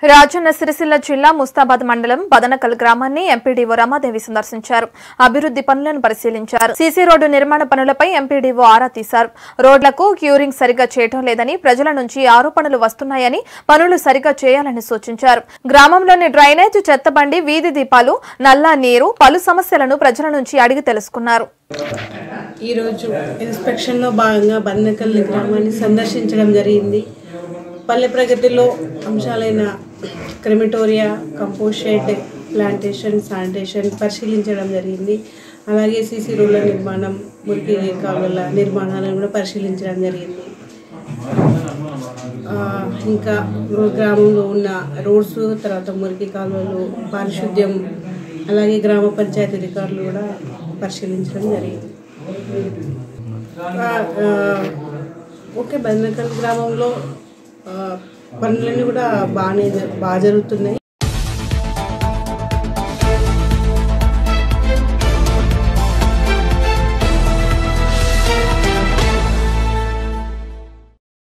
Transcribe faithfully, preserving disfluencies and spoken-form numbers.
రాజన్న సిరిసిల్ల జిల్లా ముస్తాబాద్ మండలం బదనకల్ గ్రామాన్ని ఎంపీడీఓ రమాదేవి సందర్శించారు. అభివృద్ధి పనులను పరిశీలించారు. సీసీ రోడ్డు నిర్మాణ పనులపై ఎంపీడీఓ ఆరా తీశారు. రోడ్లకు క్యూరింగ్ సరిగా చేయడం లేదని, ప్రజల నుంచి ఆరోపణలు వస్తున్నాయని, పనులు సరిగా చేయాలని సూచించారు. గ్రామంలోని డ్రైనేజ్, చెత్తబండి, వీధి దీపాలు, నల్లా నీరు, పలు సమస్యలను ప్రజల నుంచి అడిగి తెలుసుకున్నారు. ఈ రోజు ఇన్స్పెక్షన్ లో భాగంగా బదనకల్ గ్రామాన్ని సందర్శించడం జరిగింది. పల్లె ప్రగతిలో అంశాలైన crematoria, compost shed, plantation, sanitation పరిశీలించడం జరిగింది. అలాగే సీసీ రోడ్ల నిర్మాణం, మురికి కాలువల నిర్మాణాలను కూడా పరిశీలించడం జరిగింది. ఇంకా గ్రామంలో ఉన్న రోడ్స్, తర్వాత మురికి కాలువలు, పారిశుద్ధ్యం, అలాగే గ్రామ పంచాయతీ అధికారులు కూడా పరిశీలించడం జరిగింది. ఓకే, బదనకల్ గ్రామంలో పనులన్నీ కూడా బాగానే బాగా జరుగుతున్నాయి.